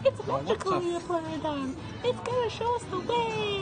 It's magically a playtime. It's gonna show us the way.